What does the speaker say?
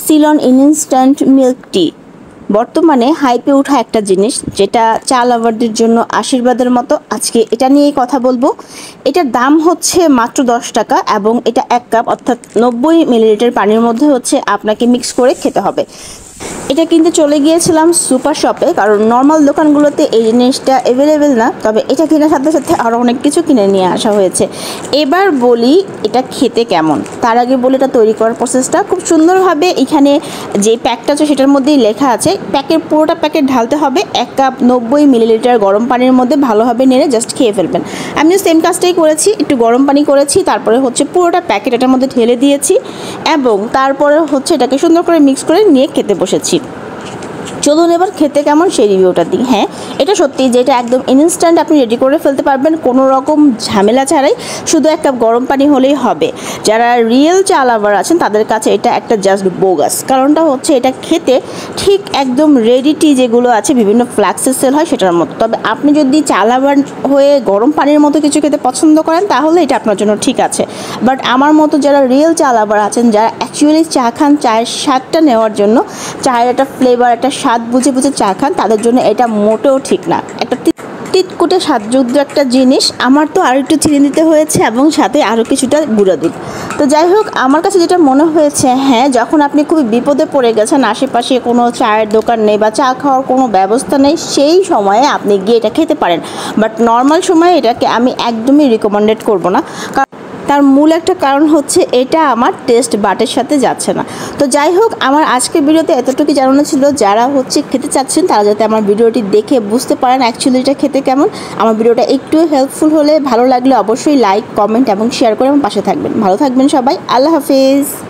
Ceylon instant milk tea বর্তমানে হাইপে ওঠা একটা জিনিস, যেটা চা লাভারদের জন্য আশীর্বাদের মতো। আজকে এটা নিয়েই কথা বলবো। এটার দাম হচ্ছে মাত্র 10 টাকা এবং এটা 1 কাপ অর্থাৎ 90 মিলিলিটার পানির মধ্যে হচ্ছে আপনাকে মিক্স করে খেতে হবে। এটা কিনতে চলে গিয়েছিলাম সুপার শপে, কারণ নর্মাল দোকানগুলোতে এই জিনিসটা অ্যাভেলেবেল না। তবে এটা কেনার সাথে সাথে আরও অনেক কিছু কিনে নিয়ে আসা হয়েছে। এবার বলি এটা খেতে কেমন। তার আগে বলি এটা তৈরি করার প্রসেসটা খুব সুন্দরভাবে এখানে যে প্যাকটা আছে সেটার মধ্যেই লেখা আছে। পুরোটা প্যাকেট ঢালতে হবে 1 কাপ 90 মিলিলিটার গরম পানির মধ্যে, ভালোভাবে নেড়ে জাস্ট খেয়ে ফেলবেন। আমিও সেম কাজটাই করেছি, একটু গরম পানি করেছি, তারপরে হচ্ছে পুরোটা প্যাকেট এটার মধ্যে ঢেলে দিয়েছি এবং তারপরে হচ্ছে এটাকে সুন্দর করে মিক্স করে নিয়ে খেতে বসেছি। চলুন এবার খেতে কেমন সেই রিভিউটা দিই। হ্যাঁ, এটা সত্যি যে এটা একদম ইনস্ট্যান্ট, আপনি রেডি করে ফেলতে পারবেন কোনো রকম ঝামেলা ছাড়াই। শুধু 1 কাপ গরম পানি হলেই হবে। যারা রিয়েল চা লাভার আছেন তাদের কাছে এটা একটা জাস্ট বোগাস। কারণটা হচ্ছে এটা খেতে ঠিক একদম রেডি টি যেগুলো আছে বিভিন্ন ফ্লাক্সে সেল হয় সেটার মতো। তবে আপনি যদি চা লাভার হয়ে গরম পানির মতো কিছু খেতে পছন্দ করেন তাহলে এটা আপনার জন্য ঠিক আছে। বাট আমার মতো যারা রিয়েল চা লাভার আছেন, যারা অ্যাকচুয়ালি চা খান চায়ের স্বাদটা নেওয়ার জন্য, চায়ের একটা ফ্লেভার একটা স্বাদ বুঝে বুঝে চা খান, তাদের জন্য এটা মোটেও ঠিক না। একটা টিটকুটে স্বাদযুক্ত একটা জিনিস। আমার তো আর একটু চিনি দিতে হয়েছে এবং সাথে আরও কিছুটা গুঁড়া দুধ। তো যাই হোক, আমার কাছে যেটা মনে হয়েছে, হ্যাঁ, যখন আপনি খুবই বিপদে পড়ে গেছেন, আশেপাশে কোনো চায়ের দোকান নেই বা চা খাওয়ার কোনো ব্যবস্থা নেই, সেই সময়ে আপনি গিয়ে এটা খেতে পারেন। বাট নর্মাল সময়ে এটাকে আমি একদমই রিকমেন্ডেড করব না। তার মূল একটা কারণ হচ্ছে এটা আমার টেস্ট বাটের সাথে যাচ্ছে না। তো যাই হোক, আমার আজকের ভিডিওতে এতটুকু জানানো ছিল। যারা হচ্ছে খেতে চাচ্ছেন তারা যাতে আমার ভিডিওটি দেখে বুঝতে পারেন অ্যাকচুয়ালি এটা খেতে কেমন। আমার ভিডিওটা একটু হেল্পফুল হলে, ভালো লাগলে অবশ্যই লাইক, কমেন্ট এবং শেয়ার করে আমার পাশে থাকবেন। ভালো থাকবেন সবাই। আল্লাহ হাফিজ।